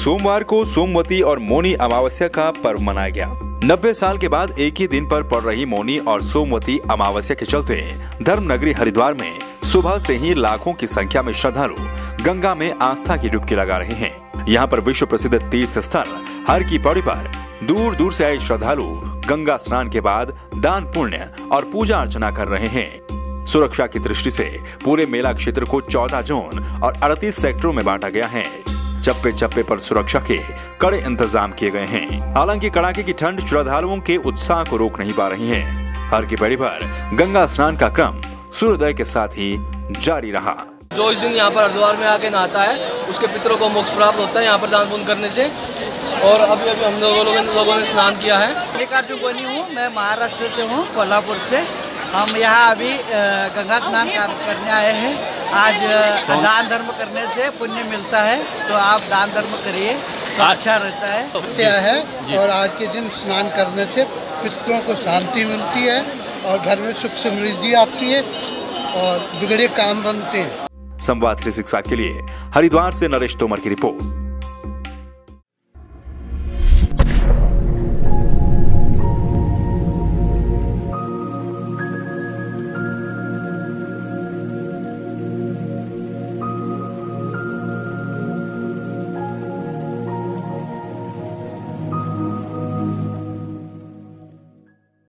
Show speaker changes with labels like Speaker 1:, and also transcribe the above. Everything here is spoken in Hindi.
Speaker 1: सोमवार को सोमवती और मौनी अमावस्या का पर्व मनाया गया। 90 साल के बाद एक ही दिन पर पड़ रही मौनी और सोमवती अमावस्या के चलते धर्म नगरी हरिद्वार में सुबह से ही लाखों की संख्या में श्रद्धालु गंगा में आस्था की डुबकी लगा रहे हैं। यहाँ पर विश्व प्रसिद्ध तीर्थ स्थल हर की पौड़ी पर दूर दूर से आए श्रद्धालु गंगा स्नान के बाद दान पुण्य और पूजा अर्चना कर रहे हैं। सुरक्षा की दृष्टि से पूरे मेला क्षेत्र को 14 जोन और 38 सेक्टरों में बांटा गया है। चप्पे चप्पे पर सुरक्षा के कड़े इंतजाम किए गए हैं। हालांकि कड़ाके की ठंड श्रद्धालुओं के उत्साह को रोक नहीं पा रही है। हर की पैड़ी पर गंगा स्नान का क्रम सूर्योदय के साथ ही जारी रहा।
Speaker 2: जो इस दिन यहाँ पर हरिद्वार में आके नहाता है उसके पितरों को मोक्ष प्राप्त होता है यहाँ पर दान पुण्य करने से। और अभी हम लोगों ने स्नान किया है।
Speaker 3: मल्लिकार्जुन गोनी हूँ, मैं महाराष्ट्र से हूँ, कोल्हापुर से। हम यहाँ अभी गंगा स्नान करने आए हैं। आज दान धर्म करने से पुण्य मिलता है, तो आप दान धर्म करिए तो अच्छा रहता है।
Speaker 4: से है और आज के दिन स्नान करने से पितरों को शांति मिलती है और घर में सुख समृद्धि आती है और बिगड़े काम बनते हैं।
Speaker 1: संवाद 365 के लिए हरिद्वार से नरेश तोमर की रिपोर्ट।